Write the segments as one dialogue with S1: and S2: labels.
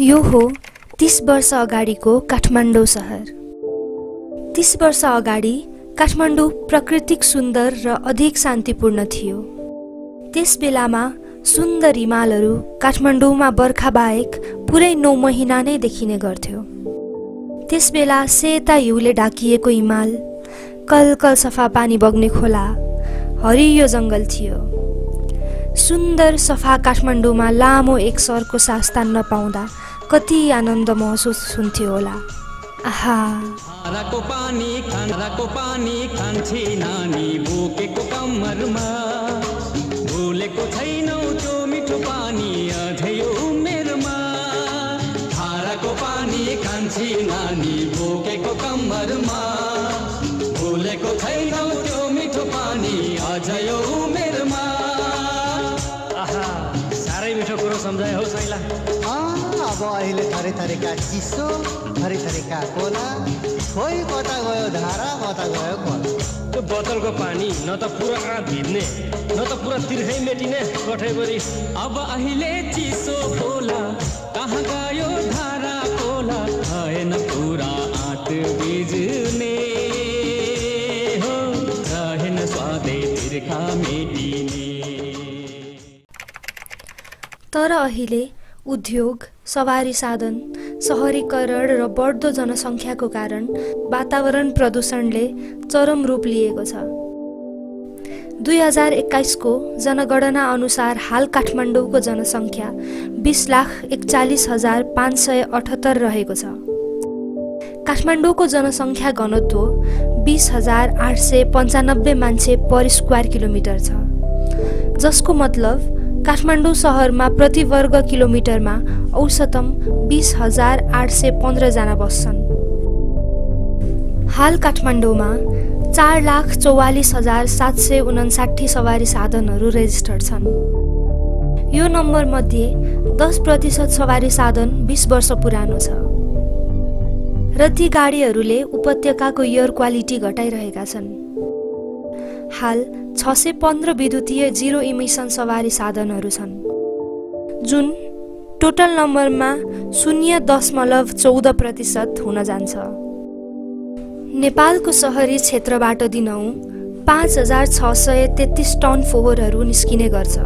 S1: यो हो 30 वर्ष अगाडिको काठमाडौँ सहर। 30 वर्ष अगाडि काठमाडौँ प्राकृतिक सुन्दर र अधिक शान्तिपूर्ण थियो। त्यस बेलामा सुन्दर हिमालहरू काठमाडौँमा बर्खा बाहेक पुरै 9 महिना नै देखिने गर्थ्यो। त्यस बेला सेता हिउँले ढाकिएको हिमाल, कलकल सफा पानी बग्ने खोला, हरियो जङ्गल थियो। सुन्दर सफा काठमाडौँमा लामो एक सरको सास तान्न पाउँदा कति आनन्द महसुस हुन्थ्यो होला। आहा,
S2: धाराको पानी खान्छे नानी बोकेको कम्मरमा, भुलेको छैनौ त्यो मिठो पानी अझै उमेरमा। धाराको पानी खान्छे नानी बोकेको कम्मरमा, भुलेको छैनौ त्यो मिठो पानी अझै उमेरमा। आहा, साह्रै मिठो कुरो सम्झाए हौ साइला।
S3: अब अहिले थरी थरीका चिसो, थरी थरीका खोला, खोइ कता गयो धारा, कता गयो खोला।
S4: त्यो बोतलको पानी न त पुरा आँट भिज्ने, न त पुरा तिर्खै मेटिने कठैबरी।
S2: अब अहिले चिसो खोला, कहाँ गयो धारा खोला, भएन पुरा आँट भिज्ने हो, रहेन स्वादै तिर्खा मेटिने।
S1: तर अहिले उद्योग, सवारी साधन, सहरीकरण र बढ्दो जनसङ्ख्याको कारण वातावरण प्रदूषणले चरम रूप लिएको छ। 2021 को जनगणना अनुसार हाल काठमाडौँको जनसङ्ख्या 20,41,578 रहेको छ। काठमाडौँको जनसङ्ख्या घनत्व 20,895 मान्छे पर स्क्वायर किलोमिटर छ, जसको मतलब काठमाडौँ सहरमा प्रति वर्ग किलोमिटरमा औसतम 20,815 जना बस्छन्। हाल काठमाडौँमा 4,44,759 सवारी साधनहरू रेजिस्टर्ड छन्। यो नम्बर मध्ये 10% सवारी साधन 20 वर्ष पुरानो छ र ती गाडीहरूले उपत्यकाको एयर क्वालिटी घटाइरहेका छन्। हाल 615 विद्युतीय जीरो इमिसन सवारी साधनहरू छन्, जुन टोटल नम्बरमा 0.14% हुन जान्छ। नेपालको शहरी क्षेत्रबाट दिनहुँ 5,633 टन फोहोरहरू निस्किने गर्छ।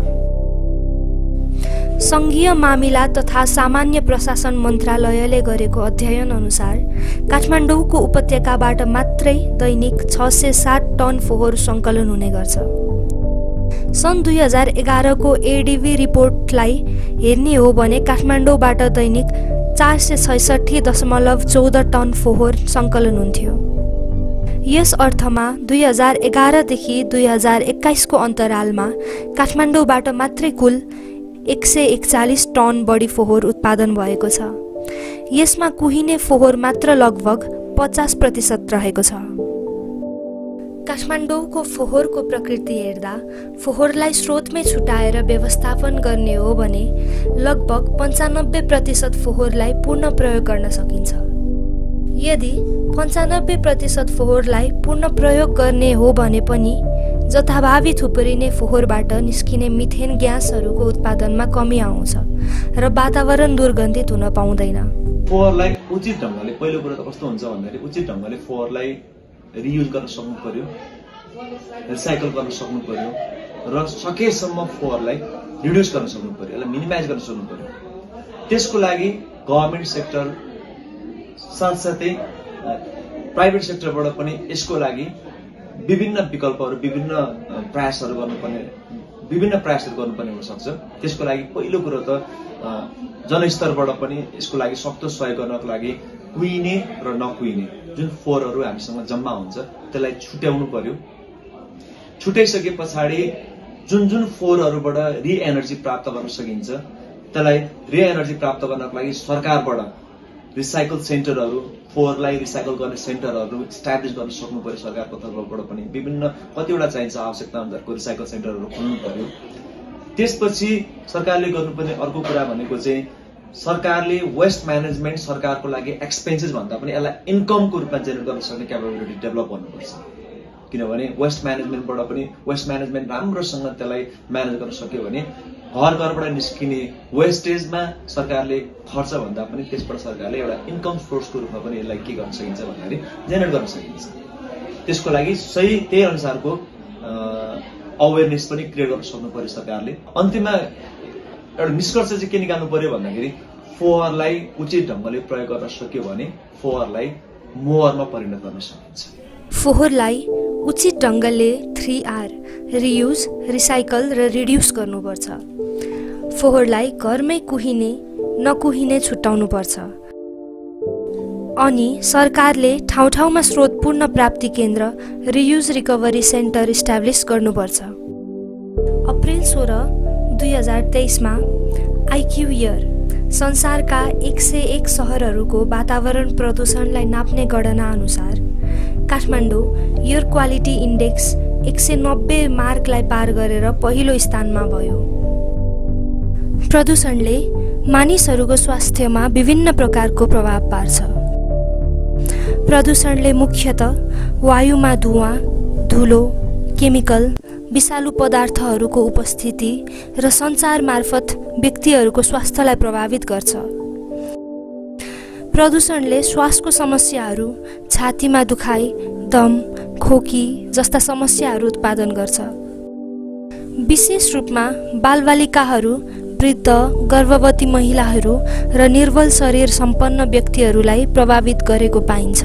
S1: सङ्घीय मामिला तथा सामान्य प्रशासन मन्त्रालयले गरेको अध्ययन अनुसार काठमाडौँको उपत्यकाबाट मात्रै दैनिक 607 टन फोहोर सङ्कलन हुने गर्छ। सन् 2011 को एडिबी रिपोर्टलाई हेर्ने हो भने काठमाडौँबाट दैनिक 466.14 टन फोहोर सङ्कलन हुन्थ्यो। यस अर्थमा 2011 देखि 2021 को अन्तरालमा काठमाडौँबाट मात्रै कुल 141 टन बढी फोहोर उत्पादन भएको छ। यसमा कुहिने फोहोर मात्र लगभग 50% रहेको छ। काठमाडौँको फोहोरको प्रकृति हेर्दा फोहोरलाई स्रोतमै छुटाएर व्यवस्थापन गर्ने हो भने लगभग 95% फोहोरलाई पुनः प्रयोग गर्न सकिन्छ। यदि 95% फोहोरलाई पुनः प्रयोग गर्ने हो भने पनि जथाभावी थुप्रिने फोहोरबाट निस्किने मिथेन ग्यासहरूको उत्पादनमा कमी आउँछ र वातावरण दुर्गन्धित हुन पाउँदैन।
S5: फोहोरलाई उचित ढङ्गले, पहिलो कुरा त कस्तो हुन्छ भन्दाखेरि उचित ढङ्गले फोहोरलाई रियुज गर्न सक्नु पर्यो, रिसाइकल गर्न सक्नु पर्यो र सकेसम्म फोहोरलाई रिड्युस गर्न सक्नु पर्यो, यसलाई मिनिमाइज गर्न सक्नु पर्यो। त्यसको लागि गभर्नमेन्ट सेक्टर साथसाथै प्राइभेट सेक्टरबाट पनि यसको लागि विभिन्न विकल्पहरू, विभिन्न प्रयासहरू गर्नुपर्ने हुनसक्छ। त्यसको लागि पहिलो कुरो त जनस्तरबाट पनि यसको लागि सक्दो सहयोग गर्नको लागि कुहिने र नकुहिने जुन फोहोरहरू हामीसँग जम्मा हुन्छ त्यसलाई छुट्याउनु पर्यो। छुट्याइसके पछाडि जुन फोहोरहरूबाट रिएनर्जी प्राप्त गर्न सकिन्छ त्यसलाई रिएनर्जी प्राप्त गर्नको लागि सरकारबाट रिसाइकल सेन्टरहरू, फोहोरलाई रिसाइकल गर्ने सेन्टरहरू इस्टाब्लिस गर्न सक्नु पर्यो। सरकारको तर्फबाट पनि विभिन्न कतिवटा चाहिन्छ आवश्यकता अनुसारको रिसाइकल सेन्टरहरू खोल्नु पर्यो। त्यसपछि सरकारले गर्नुपर्ने अर्को कुरा भनेको चाहिँ सरकारले वेस्ट म्यानेजमेन्ट सरकारको लागि एक्सपेन्सेस भन्दा पनि यसलाई इन्कमको रूपमा जेनेरेट गर्न सक्ने क्यापेबिलिटी डेभलप गर्नुपर्छ। किनभने वेस्ट म्यानेजमेन्टबाट पनि वेस्ट म्यानेजमेन्ट राम्रोसँग त्यसलाई म्यानेज गर्न सक्यो भने घरबाट निस्किने वेस्टेजमा सरकारले खर्च भन्दा पनि त्यसबाट सरकारले एउटा इन्कम सोर्सको रूपमा पनि यसलाई के गर्न सकिन्छ भन्दाखेरि जेनेरेट गर्न सकिन्छ। त्यसको लागि सही त्यही अनुसारको अवेरनेस पनि क्रिएट गर्न सक्नु पर्यो सरकारले। अन्तिममा एउटा निष्कर्ष चाहिँ के निकाल्नु पर्यो भन्दाखेरि फोहोरलाई उचित ढङ्गले प्रयोग गर्न सक्यो भने फोहोरलाई मोहरमा परिणत गर्न सकिन्छ।
S1: फोहोरलाई उचित ढङ्गले 3R रियुज, रिसाइकल र रिड्युस गर्नुपर्छ। फोहोरलाई घरमै कुहिने नकुहिने छुट्याउनुपर्छ। अनि सरकारले ठाउँ ठाउँमा स्रोत पुनः प्राप्ति केन्द्र रियुज रिकभरी सेन्टर इस्टाब्लिस गर्नुपर्छ। अप्रिल 16, 2023 मा आइक्यू इयर संसारका 101 सहरहरूको वातावरण प्रदूषणलाई नाप्ने गणना अनुसार काठमाडौँ एयर क्वालिटी इन्डेक्स 190 मार्कलाई पार गरेर पहिलो स्थानमा भयो। प्रदूषणले मानिसहरूको स्वास्थ्यमा विभिन्न प्रकारको प्रभाव पार्छ। प्रदूषणले मुख्यतः वायुमा धुवाँ, धुलो, केमिकल, विषालु पदार्थहरूको उपस्थिति र सञ्चार मार्फत व्यक्तिहरूको स्वास्थ्यलाई प्रभावित गर्छ। प्रदूषणले श्वासको समस्याहरू, छातीमा दुखाइ, दम, खोकी जस्ता समस्याहरू उत्पादन गर्छ। विशेष रूपमा बालबालिकाहरू, वृद्ध, गर्भवती महिलाहरू र निर्बल शरीर सम्पन्न व्यक्तिहरूलाई प्रभावित गरेको पाइन्छ।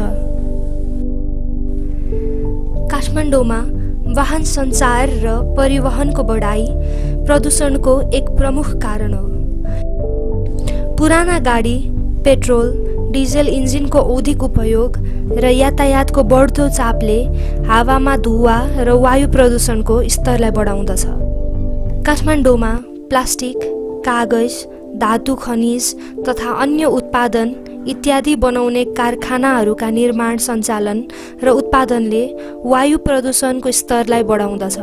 S1: काठमाडौँमा वाहन सञ्चार र परिवहनको बढाइ प्रदूषणको एक प्रमुख कारण हो। पुराना गाडी, पेट्रोल, डिजेल इन्जिनको अधिक उपयोग र यातायातको बढ्दो चापले हावामा धुवा र वायु प्रदूषणको स्तरलाई बढाउँदछ। काठमाडौँमा प्लास्टिक, कागज, धातु खनिज तथा अन्य उत्पादन इत्यादि बनाउने कारखानाहरूका निर्माण, सञ्चालन र उत्पादनले वायु प्रदूषणको स्तरलाई बढाउँदछ।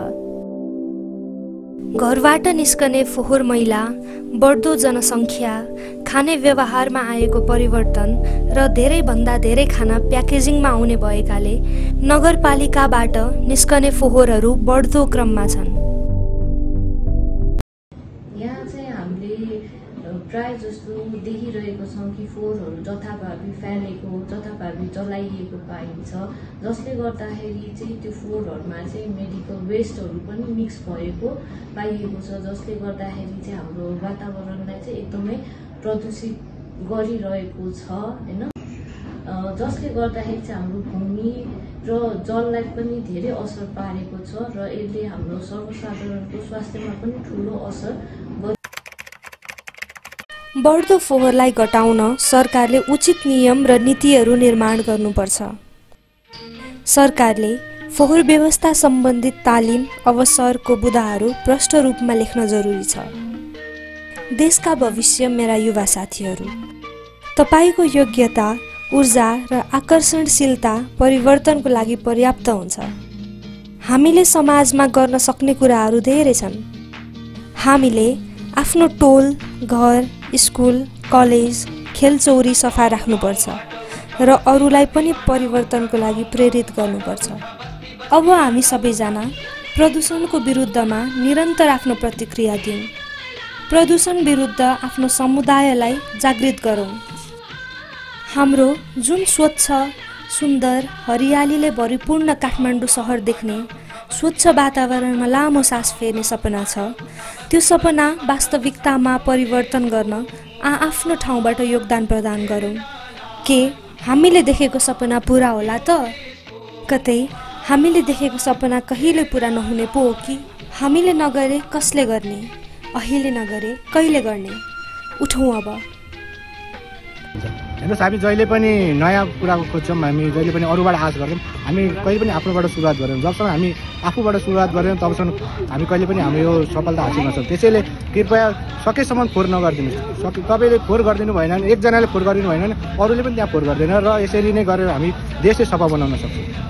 S1: घरबाट निस्कने फोहोर मैला, बढ्दो जनसङ्ख्या, खाने व्यवहारमा आएको परिवर्तन र धेरैभन्दा धेरै खाना प्याकेजिङमा आउने भएकाले नगरपालिकाबाट निस्कने फोहोरहरू बढ्दो क्रममा छन्।
S6: यहाँ चाहिँ हामीले प्राय जस्तो देखिरहेको छौँ कि फोहोरहरू जथाभावी फ्यालेको, जथाभावी जलाइएको पाइन्छ, जसले गर्दाखेरि चाहिँ त्यो फोहोरहरूमा चाहिँ मेडिकल वेस्टहरू पनि मिक्स भएको पाइएको छ, जसले गर्दाखेरि चाहिँ हाम्रो वातावरणलाई चाहिँ एकदमै प्रदूषित गरिरहेको छ हैन। जसले गर्दाखेरि चाहिँ हाम्रो भूमि र जललाई पनि धेरै असर पारेको छ र यसले हाम्रो सर्वसाधारणको स्वास्थ्यमा पनि ठुलो असर गर्छ।
S1: बढ्दो फोहोरलाई घटाउन सरकारले उचित नियम र नीतिहरू निर्माण गर्नुपर्छ। सरकारले फोहोर व्यवस्था सम्बन्धित तालिम अवसरको बुँदाहरू प्रष्ट रूपमा लेख्न जरुरी छ। देशका भविष्य मेरा युवा साथीहरू, तपाईको योग्यता, ऊर्जा र आकर्षणशीलता परिवर्तनको लागि पर्याप्त हुन्छ। हामीले समाजमा गर्न सक्ने कुराहरू धेरै छन्। हामीले आफ्नो टोल, घर, स्कुल, कलेज, खेलचौरी सफा राख्नुपर्छ र अरूलाई पनि परिवर्तनको लागि प्रेरित गर्नुपर्छ। अब हामी सबैजना प्रदूषणको विरुद्धमा निरन्तर आफ्नो प्रतिक्रिया दिउँ। प्रदूषण विरुद्ध आफ्नो समुदायलाई जागृत गरौँ। हाम्रो जुन स्वच्छ, सुन्दर, हरियालीले भरिपूर्ण काठमाडौँ सहर देख्ने, स्वच्छ वातावरणमा लामो सास फेर्ने सपना छ, त्यो सपना वास्तविकतामा परिवर्तन गर्न आफ्नो ठाउँबाट योगदान प्रदान गरौँ। के हामीले देखेको सपना पूरा होला त? कतै हामीले देखेको सपना कहिले पूरा नहुने पो हो कि? हामीले नगरे कसले गर्ने? अहिले नगरे कहिले गर्ने? उठौँ अब।
S7: हेर्नुहोस्, हामी जहिले पनि नयाँ कुरा खोज्छौँ, हामी जहिले पनि अरूबाट आश गर्छौँ, हामी कहिले पनि आफ्नोबाट सुरुवात गर्दैनौँ। जबसम्म हामी आफूबाट सुरुवात गर्दैनौँ तबसम्म हामी कहिले पनि हाम्रो यो सफलता हासिल गर्छौँ। त्यसैले कृपया सकेसम्म फोहोर नगरिदिनुहोस्। तपाईँले फोहोर गरिदिनु भएन भने, एकजनाले फोहोर गरिदिनु भएन भने अरूले पनि त्यहाँ फोहोर गर्दैन र यसरी नै गरेर हामी देशै सफा बनाउन सक्छौँ।